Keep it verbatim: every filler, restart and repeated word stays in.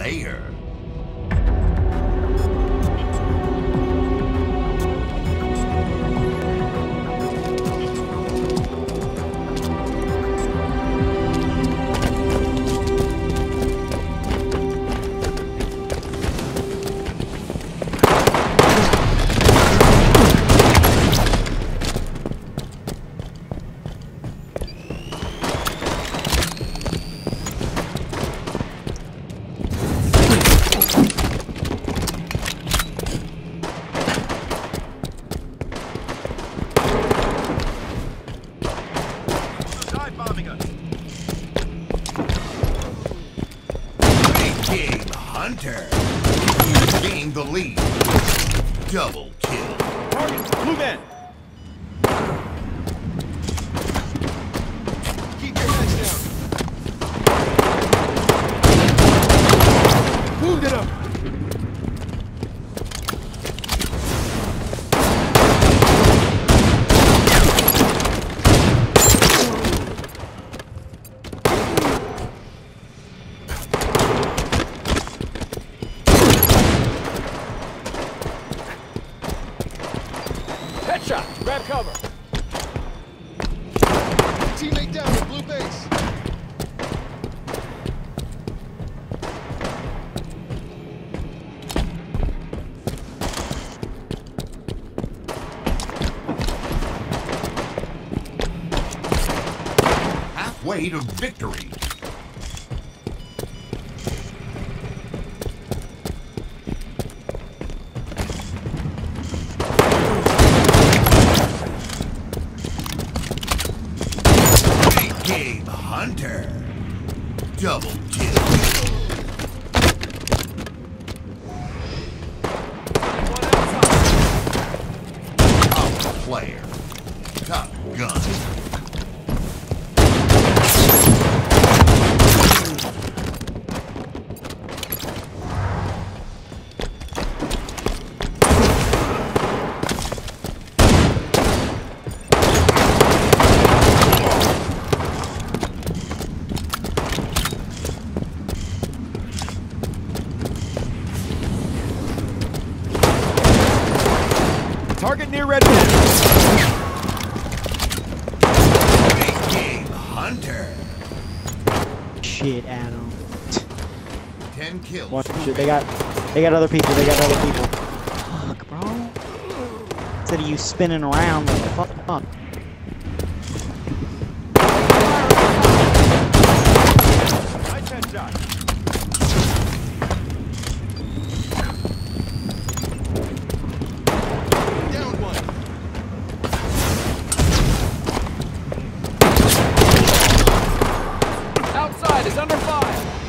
Slayer. Big Hunter. You gained the lead. Double kill. Target, move in. Keep your heads down. Wounded him. Headshot! Grab cover! Teammate down at blue base! Halfway to victory. Big Hunter. Double kill. Top player. Top gun. Target near red. Big Hunter. Shit, Adam. Ten kills. Watch the shit. They got, they got other people. They got other people. Fuck, bro. Instead of you spinning around, what the fuck? Nice headshot. Outside is under fire.